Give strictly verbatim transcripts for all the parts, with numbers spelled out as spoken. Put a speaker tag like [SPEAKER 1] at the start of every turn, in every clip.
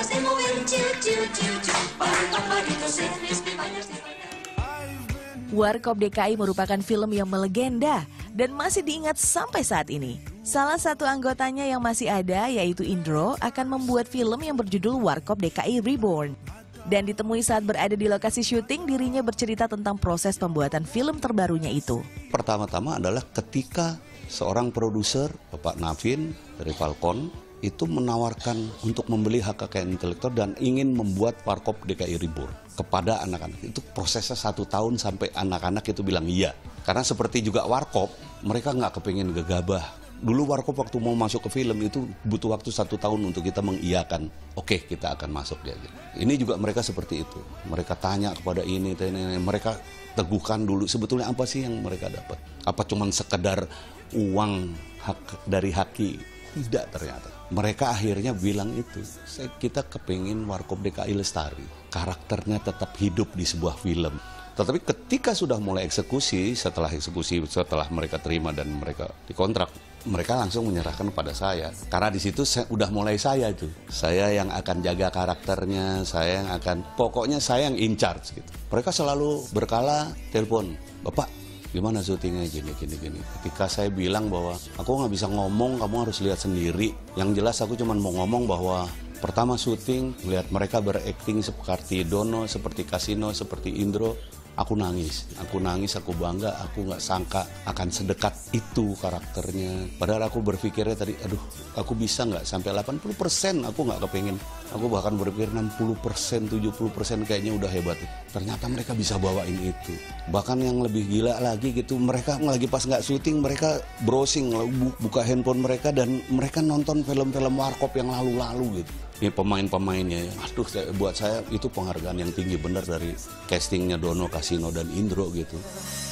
[SPEAKER 1] Warkop D K I merupakan film yang melegenda dan masih diingat sampai saat ini. Salah satu anggotanya yang masih ada, yaitu Indro, akan membuat film yang berjudul Warkop D K I Reborn. Dan ditemui saat berada di lokasi syuting, dirinya bercerita tentang proses pembuatan film terbarunya itu.
[SPEAKER 2] Pertama-tama adalah ketika seorang produser, Bapak Navin dari Falcon, itu menawarkan untuk membeli hak kekayaan intelektual dan ingin membuat Warkop D K I Reborn kepada anak-anak. Itu prosesnya satu tahun sampai anak-anak itu bilang iya. Karena seperti juga Warkop, mereka nggak kepingin gegabah. Dulu Warkop waktu mau masuk ke film itu butuh waktu satu tahun untuk kita mengiyakan. Oke, kita akan masuk dia. Ini juga mereka seperti itu. Mereka tanya kepada ini, ini, ini. Mereka teguhkan dulu sebetulnya apa sih yang mereka dapat. Apa cuma sekedar uang hak dari haki? Tidak ternyata. Mereka akhirnya bilang itu, kita kepingin Warkop D K I lestari. Karakternya tetap hidup di sebuah film. Tetapi ketika sudah mulai eksekusi, setelah eksekusi, setelah mereka terima dan mereka dikontrak, mereka langsung menyerahkan kepada saya. Karena di situ saya, udah mulai saya itu. Saya yang akan jaga karakternya, saya yang akan, pokoknya saya yang in charge gitu. Mereka selalu berkala telepon, Bapak, gimana syutingnya gini, gini, gini. Ketika saya bilang bahwa aku nggak bisa ngomong, kamu harus lihat sendiri. Yang jelas aku cuma mau ngomong bahwa pertama syuting, melihat mereka berakting seperti Dono, seperti Kasino, seperti Indro. Aku nangis, aku nangis, aku bangga, aku nggak sangka akan sedekat itu karakternya. Padahal aku berpikirnya tadi, aduh, aku bisa nggak sampai delapan puluh persen, aku nggak kepingin. Aku bahkan berpikir enam puluh persen, tujuh puluh persen kayaknya udah hebat. Ternyata mereka bisa bawain itu. Bahkan yang lebih gila lagi gitu, mereka lagi pas nggak syuting, mereka browsing, buka handphone mereka dan mereka nonton film-film Warkop yang lalu-lalu gitu. Ini pemain-pemainnya, aduh buat saya itu penghargaan yang tinggi benar dari castingnya Dono, Kasino, dan Indro gitu.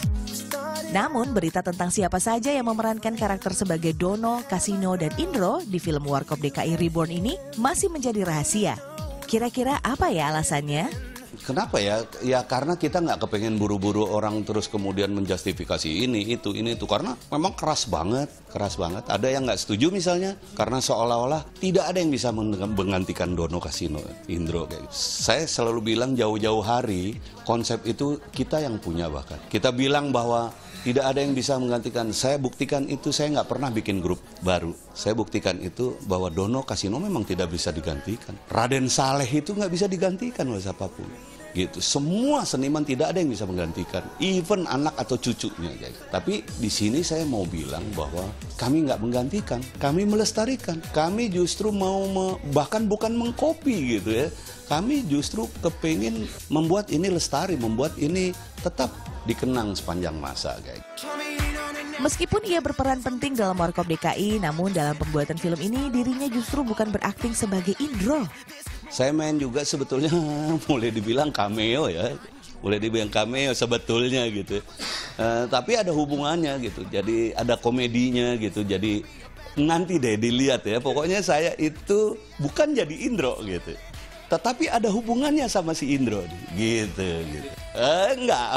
[SPEAKER 1] Namun berita tentang siapa saja yang memerankan karakter sebagai Dono, Kasino, dan Indro di film Warkop D K I Reborn ini masih menjadi rahasia. Kira-kira apa ya alasannya?
[SPEAKER 2] Kenapa ya? Ya karena kita nggak kepengen buru-buru orang terus kemudian menjustifikasi ini, itu, ini, itu. Karena memang keras banget, keras banget. Ada yang nggak setuju misalnya, karena seolah-olah tidak ada yang bisa menggantikan Dono, Kasino, Indro. Kayak gitu. Saya selalu bilang jauh-jauh hari, konsep itu kita yang punya bahkan. Kita bilang bahwa tidak ada yang bisa menggantikan. Saya buktikan itu, saya nggak pernah bikin grup baru. Saya buktikan itu bahwa Dono, Kasino memang tidak bisa digantikan. Raden Saleh itu nggak bisa digantikan oleh siapapun. Gitu. Semua seniman tidak ada yang bisa menggantikan, even anak atau cucunya. Gitu. Tapi di sini saya mau bilang bahwa kami nggak menggantikan, kami melestarikan. Kami justru mau me, bahkan bukan mengkopi gitu ya. Kami justru kepingin membuat ini lestari, membuat ini tetap dikenang sepanjang masa. Kayak.
[SPEAKER 1] Meskipun ia berperan penting dalam Warkop D K I, namun dalam pembuatan film ini dirinya justru bukan berakting sebagai Indro.
[SPEAKER 2] Saya main juga sebetulnya boleh dibilang cameo ya, boleh dibilang cameo sebetulnya gitu. Uh, tapi ada hubungannya gitu, jadi ada komedinya gitu. Jadi nanti deh dilihat ya. Pokoknya saya itu bukan jadi Indro gitu, tetapi ada hubungannya sama si Indro gitu. Gitu. Uh, enggak.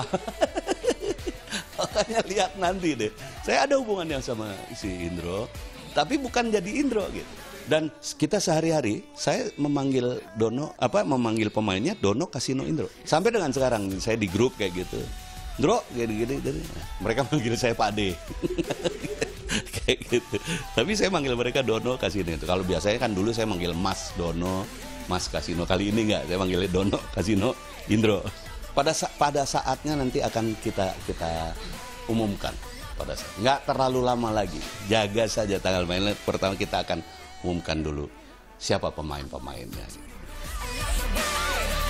[SPEAKER 2] Makanya lihat nanti deh. Saya ada hubungannya sama si Indro, tapi bukan jadi Indro gitu. Dan kita sehari-hari saya memanggil Dono, apa memanggil pemainnya Dono, Kasino, Indro. Sampai dengan sekarang saya di grup kayak gitu. Indro, gini-gini, mereka manggil saya Pak D. Kayak gitu. Tapi saya manggil mereka Dono, Kasino. Kalau biasanya kan dulu saya manggil Mas Dono, Mas Kasino. Kali ini enggak, saya manggilnya Dono, Kasino, Indro. Pada sa pada saatnya nanti akan kita kita umumkan. Pada saat nggak terlalu lama lagi. Jaga saja tanggal main. Pertama kita akan umumkan dulu siapa pemain-pemainnya.